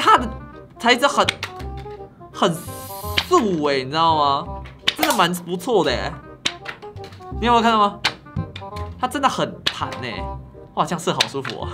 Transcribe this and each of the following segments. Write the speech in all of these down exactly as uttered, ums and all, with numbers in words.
它的材质很很素哎、欸，你知道吗？真的蛮不错的哎、欸。你有没有看到吗？它真的很弹哎、欸，哇，这样射好舒服哦。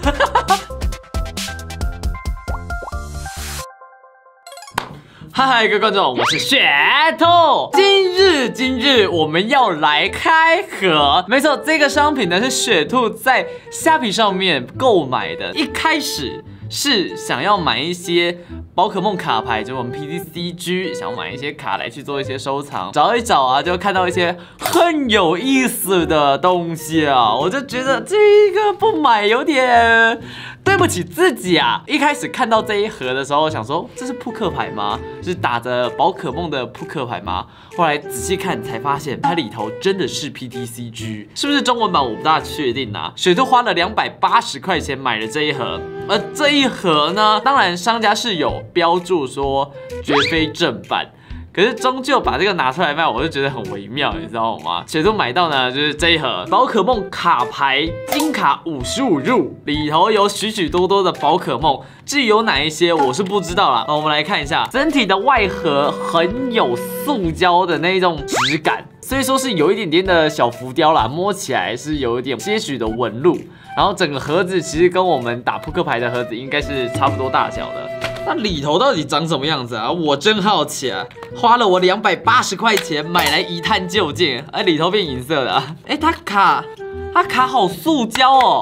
嗨，各位观众，我是雪兔。今日今日我们要来开盒，没错，这个商品呢是雪兔在虾皮上面购买的。一开始是想要买一些宝可梦卡牌，就是我们 P T C G 想要买一些卡来去做一些收藏，找一找啊，就看到一些很有意思的东西啊，我就觉得这个不买有点对不起自己啊！一开始看到这一盒的时候，想说这是扑克牌吗？是打着宝可梦的扑克牌吗？后来仔细看才发现，它里头真的是 P T C G， 是不是中文版我不大确定啊。雪兔花了两百八十块钱买了这一盒，而这一盒呢，当然商家是有标注说绝非正版。可是终究把这个拿出来卖，我就觉得很微妙，你知道吗？雪兔买到呢，就是这一盒宝可梦卡牌金卡五十五入，里头有许许多多的宝可梦，至于有哪一些我是不知道啦。那我们来看一下，整体的外盒很有塑胶的那种质感，所以说是有一点点的小浮雕啦，摸起来是有一点些许的纹路。然后整个盒子其实跟我们打扑克牌的盒子应该是差不多大小的。那里头到底长什么样子啊？我真好奇啊！花了我两百八十块钱买来一探究竟，哎，里头变银色的、啊，哎，它卡，它卡好塑胶哦！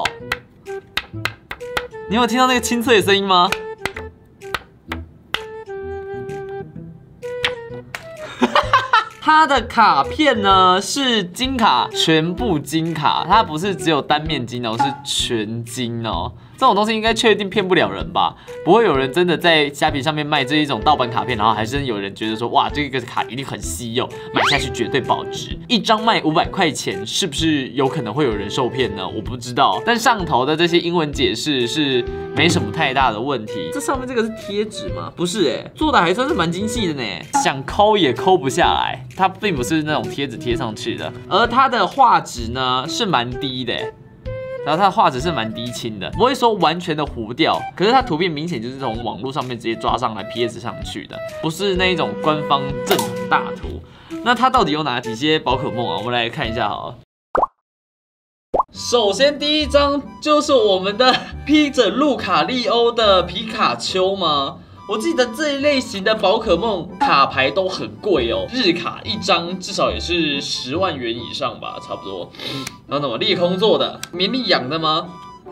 你有听到那个清脆的声音吗？它的卡片呢是金卡，全部金卡，它不是只有单面金哦，是全金哦。这种东西应该确定骗不了人吧？不会有人真的在虾皮上面卖这一种盗版卡片，然后还真有人觉得说，哇，这个卡一定很稀有，买下去绝对保值。一张卖五百块钱，是不是有可能会有人受骗呢？我不知道。但上头的这些英文解释是没什么太大的问题。这上面这个是贴纸吗？不是哎、欸，做的还算是蛮精细的呢，想抠也抠不下来。它并不是那种贴纸贴上去的，而它的画质呢是蛮低的、欸。然后它的画质是蛮低清的，不会说完全的糊掉，可是它图片明显就是从网络上面直接抓上来 P S 上去的，不是那一种官方正统大图。那它到底有哪几些宝可梦啊？我们来看一下好了。首先第一张就是我们的披着路卡利欧的皮卡丘吗？我记得这一类型的宝可梦卡牌都很贵哦，日卡一张至少也是十万元以上吧，差不多。然后什么裂空做的，绵力养的吗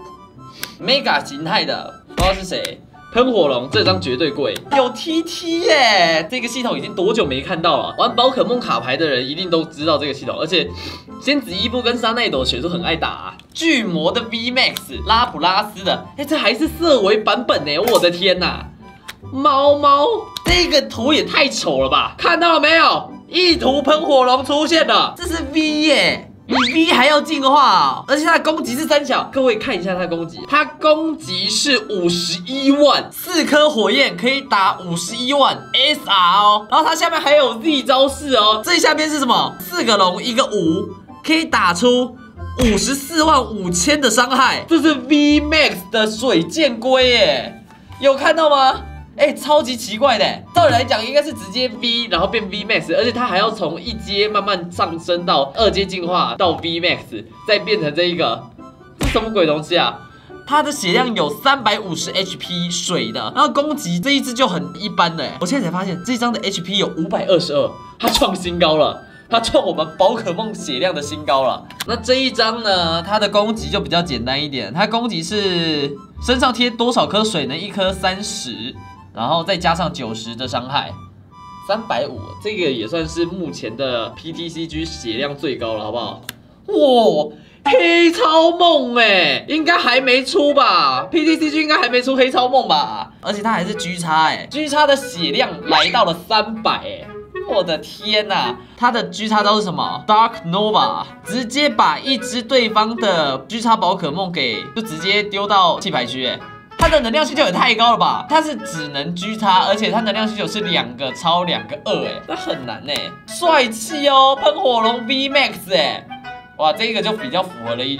？Mega 形态的，不知道是谁。喷火龙这张绝对贵，有 T T 耶！这个系统已经多久没看到了？玩宝可梦卡牌的人一定都知道这个系统，而且仙子伊布跟沙奈朵雪兔很爱打、啊。巨魔的 V Max 拉普拉斯的，哎，这还是色违版本呢！我的天哪！猫猫，这个图也太丑了吧！看到了没有？一图喷火龙出现了，这是 V 耶，比 V 还要进化哦！而且它的攻击是三小，各位看一下它的攻击，它攻击是五十一万，四颗火焰可以打五十一万 S R 哦。然后它下面还有 Z 招式哦，最下边是什么？四个龙一个五，可以打出五十四万五千的伤害，这是 V Max 的水箭龟耶，有看到吗？哎、欸，超级奇怪的，照理来讲应该是直接 V， 然后变 V Max， 而且它还要从一阶慢慢上升到二阶进化到 V Max， 再变成这一个，这什么鬼东西啊？它的血量有三百五十 H P 水的，然后攻击这一只就很一般的，我现在才发现这一张的 H P 有五百二十二，它创新高了。它创我们宝可梦血量的新高了。那这一张呢，它的攻击就比较简单一点，它攻击是身上贴多少颗水呢？一颗三十。然后再加上九十的伤害，三百五，这个也算是目前的 P T C G 血量最高了，好不好？哇，黑超梦哎，应该还没出吧 ？P T C G 应该还没出黑超梦吧？而且它还是 G 叉哎 ，G 叉的血量来到了三百哎，我的天哪、啊！它的 G 叉招是什么 ？Dark Nova， 直接把一只对方的 G 叉宝可梦给就直接丢到弃牌区哎。它的能量需求也太高了吧！它是只能 G 叉，而且它能量需求是两个超两个二，哎，那很难哎。帅气哦，喷火龙 V Max 哎，哇，这个就比较符合了一点。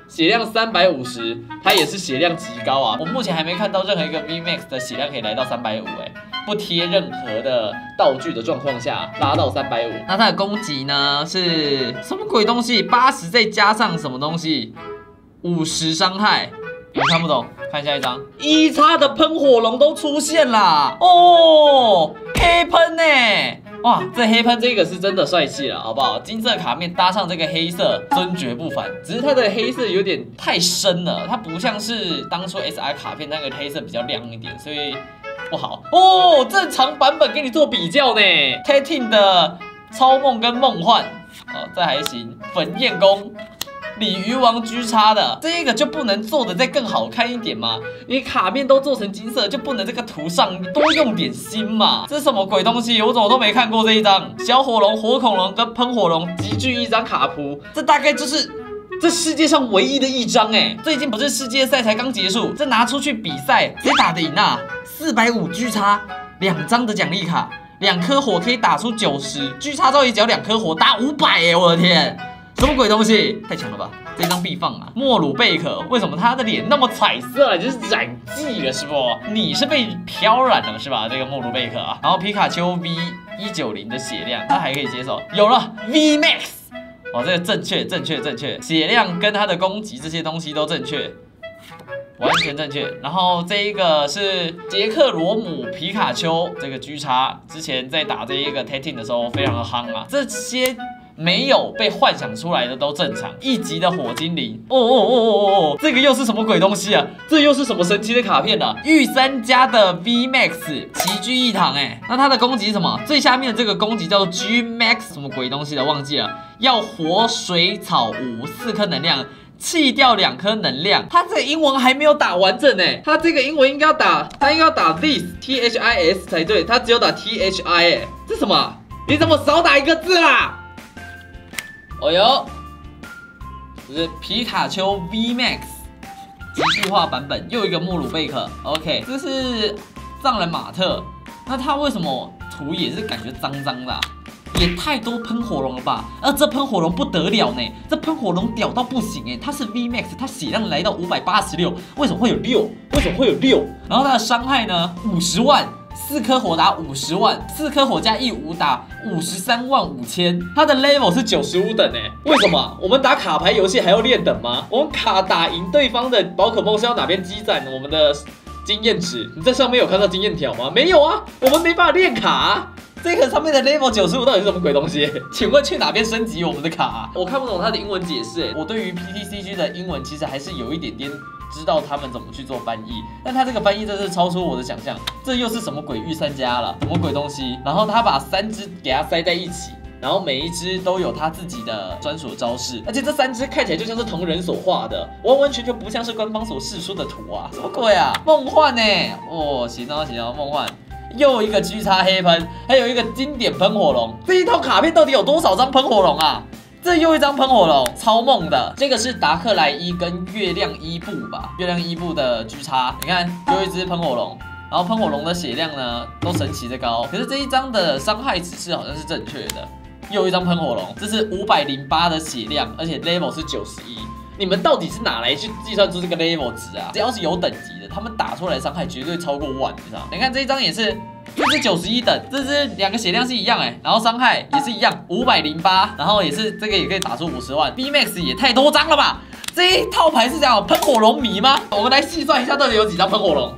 血量三百五十，它也是血量极高啊。我目前还没看到任何一个 V Max 的血量可以来到三百五，哎，不贴任何的道具的状况下拉到三百五。那它的攻击呢是什么鬼东西？八十再加上什么东西？五十伤害。你们看不懂，看下一张。一叉的喷火龙都出现啦！哦，黑喷呢？哇，这黑喷这个是真的帅气了，好不好？金色卡面搭上这个黑色，尊爵不凡。只是它的黑色有点太深了，它不像是当初 S R 卡片那个黑色比较亮一点，所以不好哦。正常版本给你做比较呢 ，Tatin 的超梦跟梦幻，哦，这还行。粉焰弓。鲤鱼王狙叉的这个就不能做的再更好看一点吗？你卡面都做成金色，就不能这个图上多用点心嘛？这是什么鬼东西？我怎么都没看过这一张。小火龙、火恐龙跟喷火龙集聚一张卡图，这大概就是这世界上唯一的一张哎。最近不是世界赛才刚结束，这拿出去比赛谁打得赢啊？四百五狙叉，两张的奖励卡，两颗火可以打出九十，狙叉招也只要两颗火打五百哎，我的天！什么鬼东西？太强了吧！这张必放啊！莫鲁贝壳，为什么他的脸那么彩色？就是染剂了是不？你是被漂染了是吧？这个莫鲁贝壳啊，然后皮卡丘 V 一九零的血量，他还可以接受。有了 V Max， 哦，这个正确，正确，正确，血量跟他的攻击这些东西都正确。完全正确，然后这一个是杰克罗姆皮卡丘这个狙叉，之前在打这一个 Tatin 的时候非常的夯啊，这些没有被幻想出来的都正常。一级的火精灵，哦哦哦哦哦，这个又是什么鬼东西啊？这又是什么神奇的卡片啊？御三家的 V Max 齐聚一堂哎，那它的攻击是什么？最下面的这个攻击叫做 G Max 什么鬼东西的忘记了，要火水草五四颗能量。弃掉两颗能量，它这个英文还没有打完整哎，它这个英文应该要打，它应该要打 this T H I S 才对，它只有打 T H I 哎，这什么？你怎么少打一个字啦？哦哟，这是皮卡丘 V Max 极具化版本，又一个莫鲁贝克 ，OK， 这是藏人马特，那它为什么图也是感觉脏脏的啊？也太多喷火龙了吧！而这喷火龙不得了呢，这喷火龙屌到不行哎，它是 V Max， 它血量来到五百八十六，为什么会有六？为什么会有六？然后它的伤害呢？五十万，四颗火打五十万，四颗火加一五打五十三万五千。它的 level 是九十五等哎，为什么？我们打卡牌游戏还要练等吗？我们卡打赢对方的宝可梦是要哪边积攒我们的经验值？你在上面有看到经验条吗？没有啊，我们没办法练卡啊。这个上面的 level 九十五到底是什么鬼东西？请问去哪边升级我们的卡啊？我看不懂它的英文解释。我对于 P T C G 的英文其实还是有一点点知道他们怎么去做翻译，但他这个翻译真是超出我的想象。这又是什么鬼御三家了？什么鬼东西？然后他把三只给它塞在一起，然后每一只都有它自己的专属招式，而且这三只看起来就像是同人所画的，完完全全不像是官方所释出的图啊！什么鬼啊？梦幻呢？哦，行哦行哦，梦幻。又一个狙叉黑喷，还有一个经典喷火龙。这一套卡片到底有多少张喷火龙啊？这又一张喷火龙，超梦的。这个是达克莱伊跟月亮伊布吧？月亮伊布的狙叉，你看又一只喷火龙，然后喷火龙的血量呢都神奇的高，可是这一张的伤害指示好像是正确的。又一张喷火龙，这是五百零八的血量，而且 level 是九十一。你们到底是哪来去计算出这个 level 值啊？只要是有等级的，他们打出来的伤害绝对超过万，你知道吗？你看这一张也是，这是九十一等，这是两个血量是一样哎，然后伤害也是一样，五百零八，然后也是这个也可以打出五十万 ，B Max 也太多张了吧？这一套牌是这样喷火龙迷吗？我们来细算一下，到底有几张喷火龙？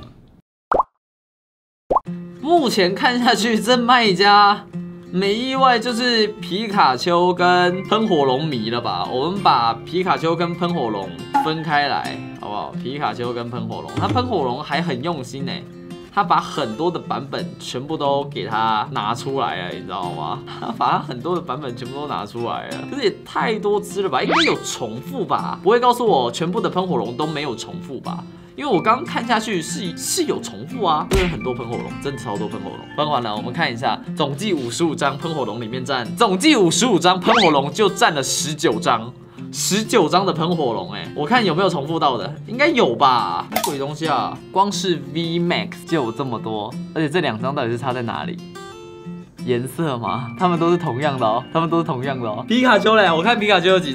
目前看下去，这卖家。没意外就是皮卡丘跟喷火龙迷了吧？我们把皮卡丘跟喷火龙分开来，好不好？皮卡丘跟喷火龙，他喷火龙还很用心呢，他把很多的版本全部都给他拿出来了，你知道吗？他把他很多的版本全部都拿出来了，可是也太多只了吧？应该有重复吧？不会告诉我全部的喷火龙都没有重复吧？因为我刚刚看下去是是有重复啊，因为很多喷火龙，真的超多喷火龙。分完了，我们看一下，总计五十五张喷火龙里面占，总计五十五张喷火龙就占了十九张，十九张的喷火龙，哎，我看有没有重复到的，应该有吧？鬼东西啊！光是 V Max 就有这么多，而且这两张到底是差在哪里？颜色吗？他们都是同样的哦，他们都是同样的哦。皮卡丘嘞，我看皮卡丘有几张？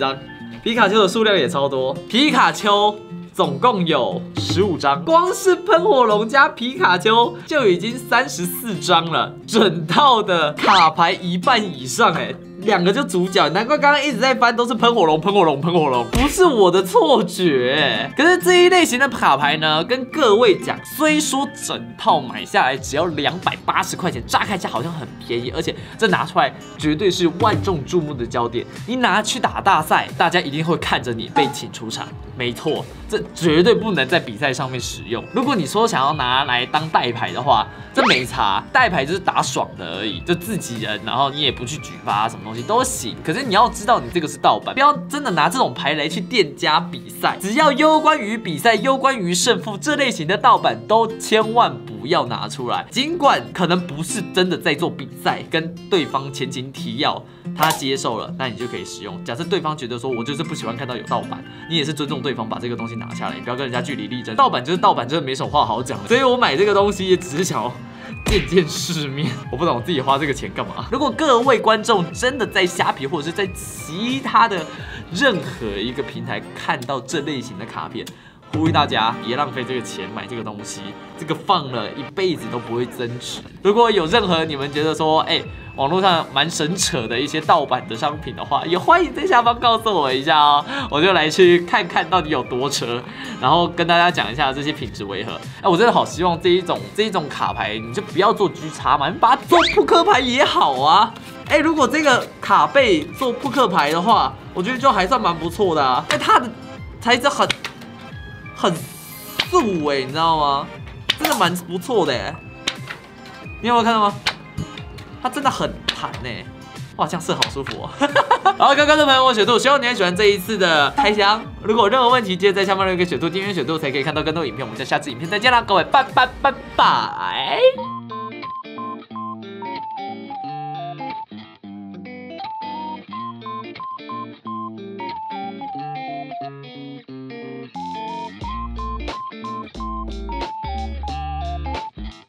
皮卡丘的数量也超多，皮卡丘总共有十五张，光是喷火龙加皮卡丘就已经三十四张了，整套的卡牌一半以上哎。两个就主角，难怪刚刚一直在翻都是喷火龙、喷火龙、喷火龙，不是我的错觉。可是这一类型的卡牌呢，跟各位讲，虽说整套买下来只要两百八十块钱，乍看下好像很便宜，而且这拿出来绝对是万众注目的焦点。你拿去打大赛，大家一定会看着你被请出场。没错，这绝对不能在比赛上面使用。如果你说想要拿来当代牌的话，这没差，代牌就是打爽的而已，就自己人，然后你也不去举发什么东西都行。可是你要知道，你这个是盗版，不要真的拿这种牌来去店家比赛。只要攸关于比赛、攸关于胜负这类型的盗版，都千万不要拿出来。尽管可能不是真的在做比赛，跟对方前情提要，他接受了，那你就可以使用。假设对方觉得说我就是不喜欢看到有盗版，你也是尊重对方把这个东西拿下来，你不要跟人家据理力争。盗版就是盗版，真的没什么话好讲。所以我买这个东西也只是想要见见世面，我不懂我自己花这个钱干嘛。如果各位观众真的在虾皮或者是在其他的任何一个平台看到这类型的卡片，呼吁大家别浪费这个钱买这个东西，这个放了一辈子都不会增值。如果有任何你们觉得说，哎、欸，网络上蛮神扯的一些盗版的商品的话，也欢迎在下方告诉我一下哦，我就来去看看到底有多扯，然后跟大家讲一下这些品质为何。哎、欸，我真的好希望这一种这一种卡牌，你就不要做 G 叉嘛，你把它做扑克牌也好啊。哎、欸，如果这个卡被做扑克牌的话，我觉得就还算蛮不错的啊。哎、欸，它的材质很很素哎、欸，你知道吗？真的蛮不错的哎、欸。你有没有看到吗？它真的很弹哎、欸，哇，这样射好舒服哦。好，各位观众朋友，我是雪兔，希望你很喜欢这一次的开箱。如果有任何问题，记得在下方留言给雪兔，订阅雪兔才可以看到更多影片。我们在下次影片再见啦，各位，拜拜拜拜。